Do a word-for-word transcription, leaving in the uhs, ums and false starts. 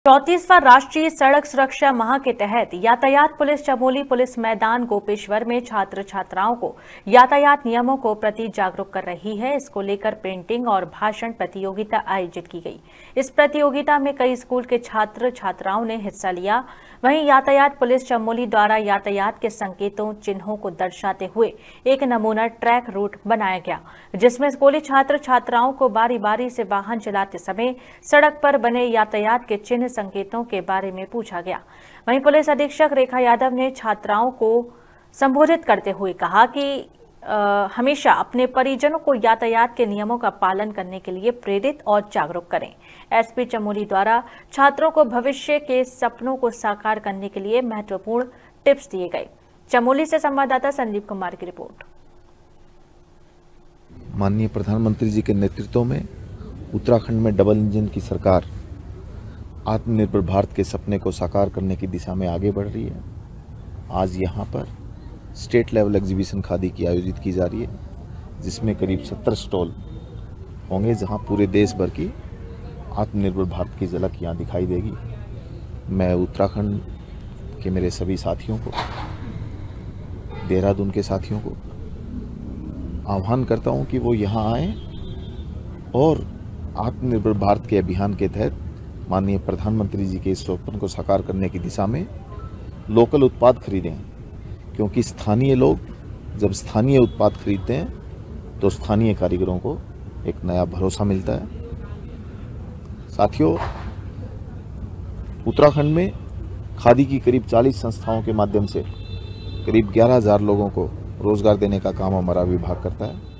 चौंतीसवां राष्ट्रीय सड़क सुरक्षा माह के तहत यातायात पुलिस चमोली पुलिस मैदान गोपेश्वर में छात्र छात्राओं को यातायात नियमों को प्रति जागरूक कर रही है। इसको लेकर पेंटिंग और भाषण प्रतियोगिता आयोजित की गई। इस प्रतियोगिता में कई स्कूल के छात्र छात्राओं ने हिस्सा लिया। वहीं यातायात पुलिस चमोली द्वारा यातायात के संकेतों चिन्हों को दर्शाते हुए एक नमूना ट्रैक रूट बनाया गया, जिसमें स्कूली छात्र छात्राओं को बारी बारी से वाहन चलाते समय सड़क पर बने यातायात के चिन्ह संकेतों के बारे में पूछा गया। वहीं पुलिस अधीक्षक रेखा यादव ने छात्राओं को संबोधित करते हुए कहा कि आ, हमेशा अपने परिजनों को यातायात के नियमों का पालन करने के लिए प्रेरित और जागरूक करें। एसपी चमोली द्वारा छात्रों को भविष्य के सपनों को साकार करने के लिए महत्वपूर्ण टिप्स दिए गए। चमोली से संवाददाता संदीप कुमार की रिपोर्ट। माननीय प्रधानमंत्री जी के नेतृत्व में उत्तराखंड में डबल इंजन की सरकार आत्मनिर्भर भारत के सपने को साकार करने की दिशा में आगे बढ़ रही है। आज यहाँ पर स्टेट लेवल एग्जीबिशन खादी की आयोजित की जा रही है, जिसमें करीब सत्तर स्टॉल होंगे, जहाँ पूरे देश भर की आत्मनिर्भर भारत की झलक यहाँ दिखाई देगी। मैं उत्तराखंड के मेरे सभी साथियों को, देहरादून के साथियों को आह्वान करता हूँ कि वो यहाँ आएँ और आत्मनिर्भर भारत के अभियान के तहत माननीय प्रधानमंत्री जी के इस स्वप्न को साकार करने की दिशा में लोकल उत्पाद खरीदें, क्योंकि स्थानीय लोग जब स्थानीय उत्पाद खरीदते हैं तो स्थानीय कारीगरों को एक नया भरोसा मिलता है। साथियों, उत्तराखंड में खादी की करीब चालीस संस्थाओं के माध्यम से करीब ग्यारह हज़ार लोगों को रोजगार देने का काम हमारा विभाग करता है।